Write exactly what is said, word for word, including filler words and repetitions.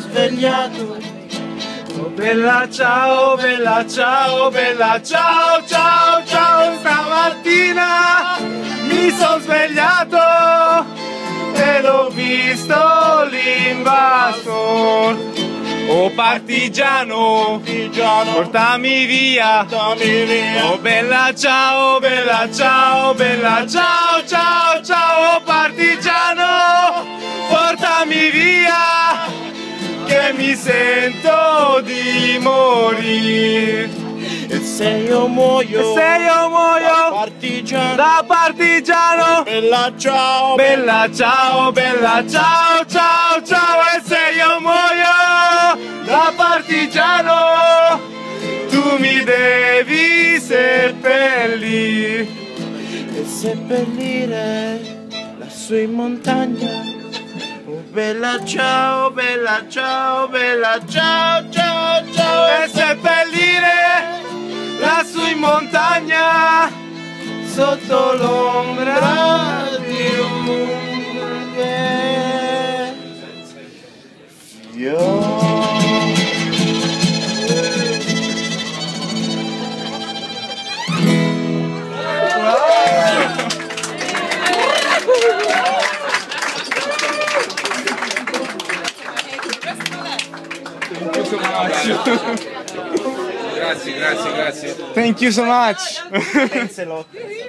svegliato. Oh bella ciao, bella ciao, bella ciao, ciao, ciao. Stamattina mi sono svegliato ed ho visto l'invasor. Oh partigiano, Partigiano, portami via. portami via. Oh bella ciao, bella ciao, bella ciao, ciao, ciao. Oh partigiano, portami via, che mi sento di morire. E se io muoio, E se io muoio partigiano, da partigiano, bella ciao, bella ciao, bella ciao, ciao, ciao. E se io muoio da partigiano, tu mi devi seppellire. e seppellire lassù in montagna. Oh bella ciao, bella ciao, bella ciao, ciao, ciao. E seppellire lassù in montagna, sotto l'ombra di un Io Grazie, grazie, grazie. Thank you so much. Thanks a lot.